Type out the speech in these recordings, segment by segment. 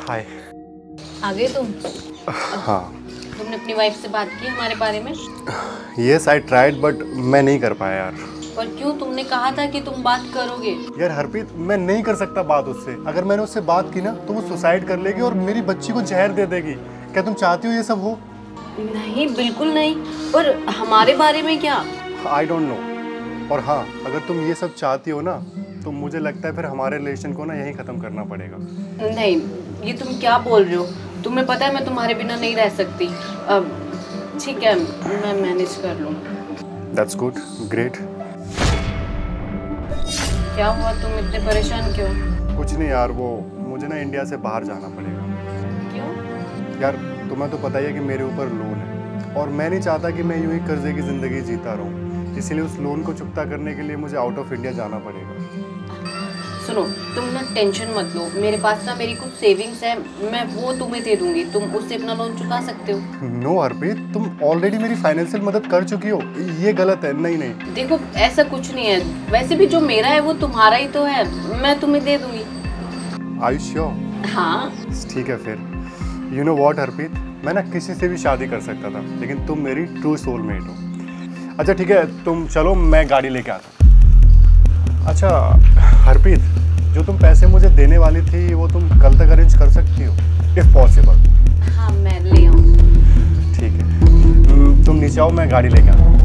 हाय। आ गए तुम? हाँ। तुमने अपनी वाइफ से बात की हमारे बारे में? यस आई ट्राइड बट मैं नहीं कर पाया यार। पर क्यों? तुमने कहा था कि तुम बात करोगे। यार हरप्रीत, मैं नहीं कर सकता बात उससे। अगर मैंने उससे बात की ना तो वो सुसाइड कर लेगी और मेरी बच्ची को जहर दे देगी। क्या तुम चाहती हो ये सब हो? नहीं, बिल्कुल नहीं। पर हमारे बारे में क्या? I don't know. और हाँ, अगर तुम ये सब चाहती हो ना तो मुझे लगता है फिर हमारे रिलेशन को ना यहीं ख़त्म करना पड़ेगा। नहीं, ये तुम क्या बोल रहे हो? तुम्हें पता है मैं तुम्हारे बिना नहीं रह सकती। अब ठीक है, मैं मैनेज कर लूँ। That's good, great. क्या हुआ? तुम इतने परेशान क्यों? कुछ नहीं यार, वो मुझे ना इंडिया से बाहर जाना पड़ेगा। क्यों? यार तुम्हें तो पता ही है कि मेरे ऊपर लोन है और मैं नहीं चाहता कि मैं यूं ही कर्जे की ज़िंदगी जीता रहूं। इसीलिए उस लोन को चुकता करने के लिए मुझे आउट ऑफ इंडिया जाना पड़ेगा। सुनो, तुम ना टेंशन मत लो। मेरे पास ना मेरी कुछ सेविंग्स है, मैं वो तुम्हें दे दूंगी। तुम उससे अपना लोन चुका सकते हो। नो हरप्रीत, तुम ऑलरेडी मेरी फाइनेंशियल मदद कर चुकी हो। ये गलत है। नहीं नहीं। देखो, ऐसा कुछ नहीं है। वैसे भी जो मेरा है वो तुम्हारा ही तो है। मैं तुम्हें दे दूंगी। Are you sure? हाँ। ठीक है फिर। यू नो व्हाट हरप्रीत, मैं ना किसी से भी शादी कर सकता था, लेकिन तुम मेरी ट्रू सोलमेट हो। अच्छा ठीक है, तुम चलो, मैं गाड़ी लेके आता हूँ। अच्छा हरप्रीत, जो तुम पैसे मुझे देने वाली थी वो तुम कल तक अरेंज कर सकती हो इफ पॉसिबल? हाँ, मैं ले आऊँ। ठीक है, तुम नीचे आओ, मैं गाड़ी लेके आता हूँ।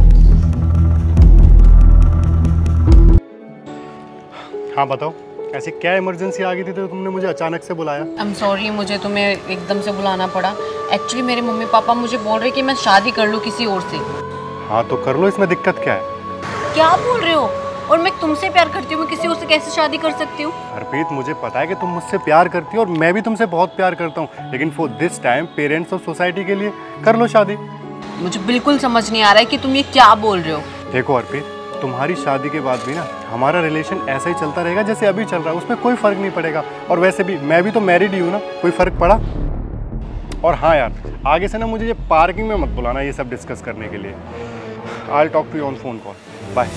हाँ बताओ, ऐसी क्या इमरजेंसी आ गई थी तो तुमने मुझे अचानक से बुलाया? आई एम सॉरी, मुझे तुम्हें एकदम से बुलाना पड़ा। एक्चुअली मेरे मम्मी पापा मुझे बोल रहे कि मैं शादी कर लूँ किसी और से। हाँ तो कर लो, इसमें दिक्कत क्या है? क्या बोल रहे हो? और मैं तुमसे प्यार करती हूँ, मैं किसी और से कैसे शादी कर सकती हूँ? हरप्रीत, मुझे पता है कि तुम मुझसे प्यार करती हो और मैं भी तुमसे बहुत प्यार करता हूँ, लेकिन फॉर दिस टाइम पेरेंट्स और सोसाइटी के लिए कर लो शादी। मुझे बिल्कुल समझ नहीं आ रहा है कि तुम ये क्या बोल रहे हो। देखो हरप्रीत, तुम्हारी शादी के बाद भी ना हमारा रिलेशन ऐसा ही चलता रहेगा जैसे अभी चल रहा है, उसमें कोई फ़र्क नहीं पड़ेगा। और वैसे भी मैं भी तो मैरिड ही हूँ ना, कोई फ़र्क पड़ा? और हाँ यार, आगे से ना मुझे ये पार्किंग में मत बुलाना ये सब डिस्कस करने के लिए। I will talk to you on phone call. Bye.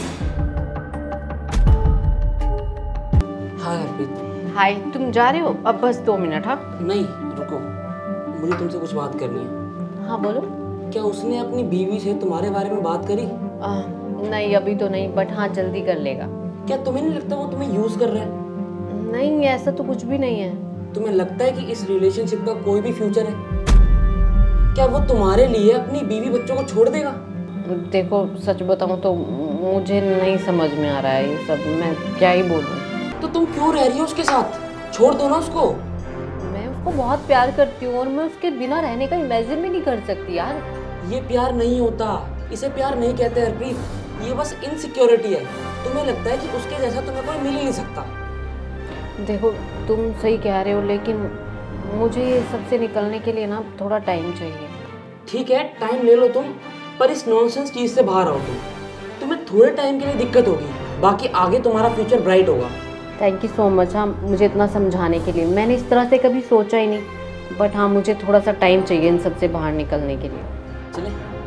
हाँ हरप्रीत। हाय, तुम जा रहे हो? अब बस 2 मिनट। हाँ नहीं रुको, मुझे तुमसे कुछ बात करनी है। हाँ बोलो। क्या उसने अपनी बीवी से तुम्हारे बारे में बात करी? नहीं, अभी तो नहीं, बट हाँ जल्दी कर लेगा। क्या तुम्हें नहीं लगता वो तुम्हें यूज कर रहा है? नहीं, ऐसा तो कुछ भी नहीं है। तुम्हें लगता है कि इस रिलेशनशिप का कोई भी फ्यूचर है? क्या वो तुम्हारे लिए अपनी बीवी बच्चों को छोड़ देगा? देखो, सच बताऊं तो मुझे नहीं समझ में आ रहा है ये सब। मैं क्या ही बोलूं। तो तुम क्यों रह रही हो उसके साथ? छोड़ दो ना उसको। मैं उसको बहुत प्यार करती हूँ और मैं उसके बिना रहने का इमेजिन भी नहीं कर सकती यार। ये प्यार नहीं होता, इसे प्यार नहीं कहते हरप्रीत। ये बस इनसिक्योरिटी है। तुम्हें लगता है कि उसके जैसा तुम्हें कोई मिल ही नहीं सकता। देखो, तुम सही कह रहे हो, लेकिन मुझे ये सबसे निकलने के लिए ना थोड़ा टाइम चाहिए। ठीक है, टाइम ले लो तुम, पर इस नॉनसेंस चीज से बाहर आओ तुम। तुम्हें थोड़े टाइम के लिए दिक्कत होगी, बाकी आगे तुम्हारा फ्यूचर ब्राइट होगा। Thank you so much. हाँ, मुझे इतना समझाने के लिए। मैंने इस तरह से कभी सोचा ही नहीं, बट हाँ मुझे थोड़ा सा टाइम चाहिए इन सब से बाहर निकलने के लिए। चले।